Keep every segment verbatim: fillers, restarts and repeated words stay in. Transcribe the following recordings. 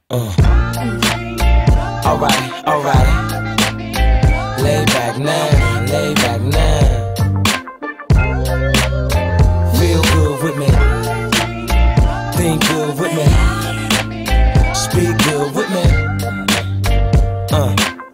Uh. Alright, alright. Lay back now, lay back now. Feel good with me. Think good with me. Speak good with me. Uh,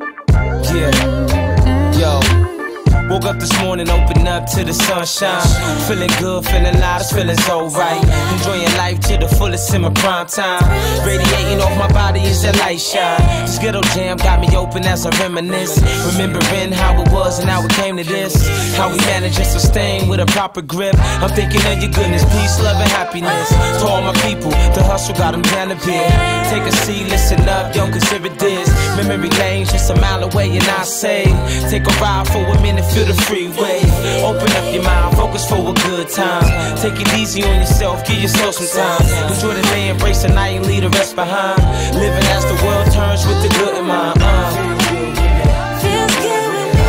yeah. Yo. Woke up this morning, open up to the sunshine. Feeling good, feeling loud, this feeling's alright. Enjoying life to the fullest in my prime time. Radiating off my body as the light shine. This ghetto jam got me open as I reminisce. Remembering how it was and how it came to this. How we managed to sustain with a proper grip. I'm thinking of your goodness, peace, love, and happiness. To all my people, the hustle got them down to bed. Take a seat, listen up, don't consider this. Memory lane just a mile away and I say, take a ride for a minute, feel the freeway. Open up your mind, focus for a good time. Take it easy on yourself, give yourself some time. Enjoy the day, embrace the night and leave the rest behind. Living as the world turns with the good in mind. uh. Feels good with me.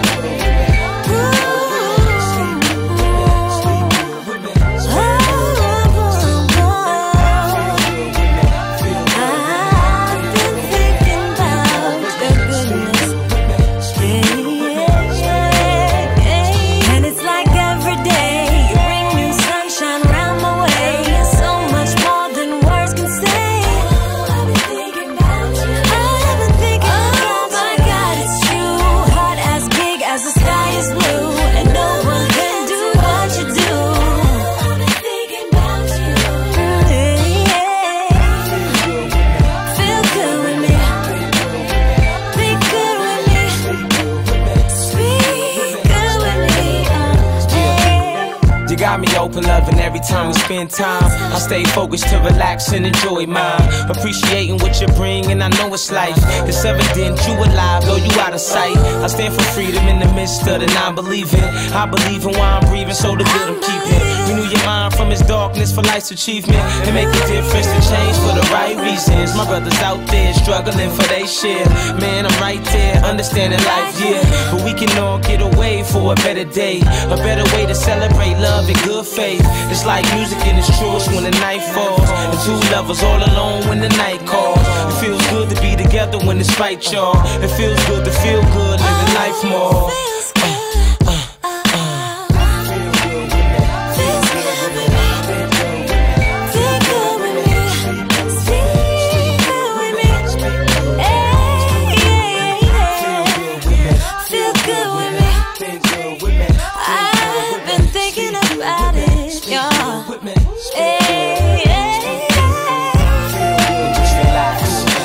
I've been thinking about the goodness. And it's like every day you bring new sunshine round my way. So much more than words can say. I've been thinking about you. I've been thinking about you. Oh my God, it's true. Heart as big as the sky is blue, and no one can do what you do. I've been thinking about you. Feel good with me. Be good with me. Speak good with me. You got me open, loving every time we spend time. I stay focused to relax and enjoy mine. Appreciating what you bring, and I know it's life. It's evident you alive, though you out of sight. I stand for freedom in the midst of the non-believing. I believe in why I'm breathing, so the good I'm keeping. Renew your mind from its darkness for life's achievement, and make a difference to change for the right reasons. My brothers out there struggling for they share. Man, I'm right there, understanding life, yeah. But we can all get away for a better day, a better way to celebrate love and good faith. It's like music in its truest when the night falls, and two lovers all alone when the night calls. It feels good to be together when it's right, y'all. It feels good to feel good, living life more. I've been thinking about it, y'all. Hey, hey, Just relax.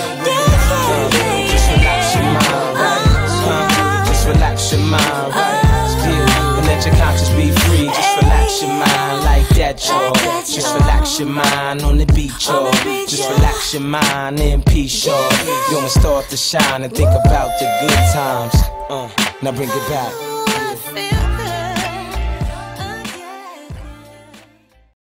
Just relax your mind, right? Just relax your mind, right? Yeah. And let your conscience be free. Just relax your mind like that, y'all. Just relax your mind on the beach, y'all. Just relax your mind in peace, y'all. You wanna start to shine and think about the good times. Uh, now bring it back.